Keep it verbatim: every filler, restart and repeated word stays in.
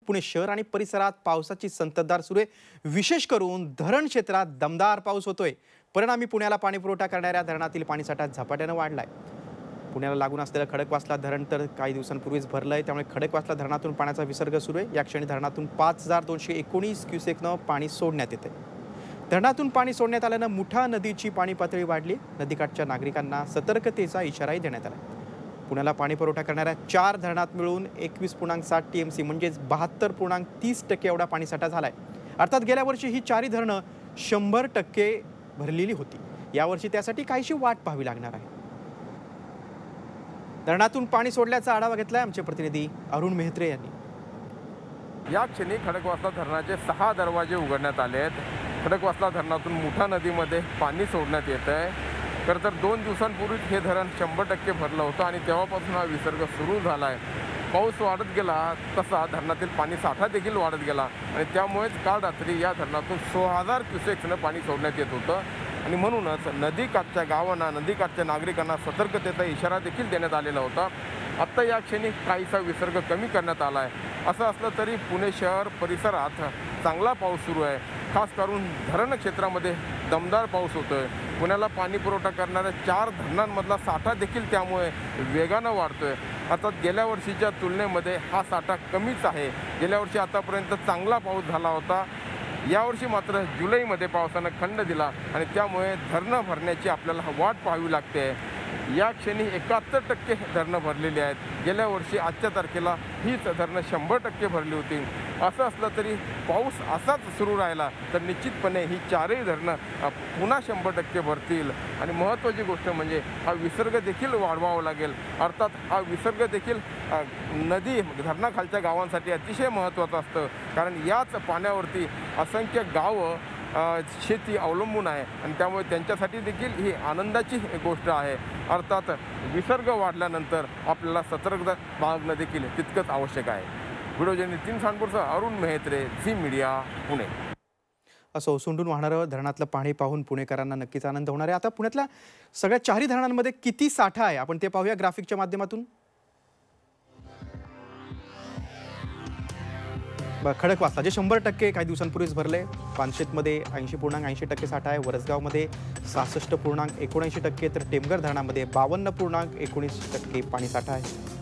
पुणे शहर आणि परिसरात पावसाची संततधार सुरू आहे। विशेष करून धरण क्षेत्रात दमदार पाऊस होतोय। परिणामी पुण्याला पाणी पुरवठा करणाऱ्या धरणातील पाणीसाठा झपाट्याने वाढलाय। पुण्याला लागून असलेलं खडकवासला धरण तर काही दिवसांपूर्वीच भरलंय, त्यामुळे खडकवासला धरणातून पाण्याचा विसर्ग सुरू आहे। या क्षणी धरणातून पाच हजार दोनशे एकोणीस क्युसेकनं पाणी सोडण्यात येते। धरणातून पाणी सोडण्यात आल्यानं मुठा नदीची पाणी पातळी वाढली। नदीकाठच्या नागरिकांना सतर्कतेचा इशाराही देण्यात आला। पुण्याला पाणी पुरवठा करणाऱ्या चार धरणात मिळून एकवीस पूर्णांक सात टीएमसी म्हणजेच बहात्तर पूर्णांक तीस टक्के एवढा पाणीसाठा झालाय। अर्थात गेल्या वर्षी ही चारही धरणं शंभर टक्के भरलेली होती। यावर्षी त्यासाठी काहीशी वाट पाहावी लागणार आहे। धरणातून पाणी सोडल्याचा आढावा घेतलाय आमचे प्रतिनिधी अरुण मेहत्रे यांनी। या क्षणी खडकवासला धरणाचे सहा दरवाजे उघडण्यात आले आहेत। खडकवासला धरणातून मुठा नदीमध्ये पाणी सोडण्यात येत आहे। खरं तर दोन दिवसांपूर्वीच हे धरण शंभर टक्के भरलं होतं आणि तेव्हापासून हा विसर्ग सुरू झाला आहे। पाऊस वाढत गेला तसा धरणातील पाणी साठा देखील वाढत गेला आणि त्यामुळेच काल रात्री या धरणातून सोळा हजार क्युसेक्सनं पाणी सोडण्यात येत होतं आणि म्हणूनच नदीकाठच्या गावांना नदीकाठच्या नागरिकांना सतर्कतेचा इशारा देखील देण्यात आलेला होता। आत्ता या क्षणी काहीसा विसर्ग कमी करण्यात आला आहे। असं असलं तरी पुणे शहर परिसरात चांगला पाऊस सुरू आहे। खास करून धरण क्षेत्रामध्ये दमदार पाऊस होतोय। पुण्याला पाणी पुरवठा करणाऱ्या चार धरणांमधला साठा देखील त्यामुळे वेगानं वाढतोय। अर्थात गेल्या वर्षीच्या तुलनेमध्ये हा साठा कमीच आहे। गेल्या वर्षी आतापर्यंत चांगला पाऊस झाला होता। यावर्षी मात्र जुलैमध्ये पावसानं खंड दिला आणि त्यामुळे धरणं भरण्याची आपल्याला वाट पाहावी लागते। या क्षणी एकाहत्तर टक्के धरणं भरलेली आहेत। गेल्या वर्षी आजच्या तारखेला हीच धरणं शंभर टक्के भरली होती। असं असलं तरी पाऊस असाच सुरू राहिला तर निश्चितपणे ही चारही धरणं पुन्हा शंभर टक्के भरतील आणि महत्त्वाची गोष्ट म्हणजे हा विसर्ग देखील वाढवावा लागेल। अर्थात हा विसर्ग देखील नदी धरणाखालच्या गावांसाठी अतिशय महत्त्वाचं असतं, कारण याच पाण्यावरती असंख्य गावं शेती अवलंबून आहे आणि त्यामुळे त्यांच्यासाठी देखील ही आनंदाची गोष्ट आहे। अर्थात विसर्ग वाढल्यानंतर आपल्याला सतर्कता बाळगणं देखील तितकंच आवश्यक आहे। व्हिडिओ जर्नलिस्ट नितीन सांडपूरसह अरुण मेहत्रे, झी मीडिया, पुणे। असं ओसंडून वाहणारं धरणातलं पाणी पाहून पुणेकरांना नक्कीच आनंद होणार आहे। आता पुण्यातल्या सगळ्या चारही धरणांमध्ये किती साठा आहे आपण ते पाहूया ग्राफिकच्या माध्यमातून। खडकवासला जे शंभर टक्के काही दिवसांपूर्वीच भरले। पानशेतमध्ये ऐंशी पूर्णांक ऐंशी टक्के साठा आहे। वरसगावमध्ये सहासष्ट पूर्णांक एकोणऐंशी टक्के तर टेमघर धरणामध्ये बावन्न पूर्णांक एकोणीस टक्के पाणी साठा आहे।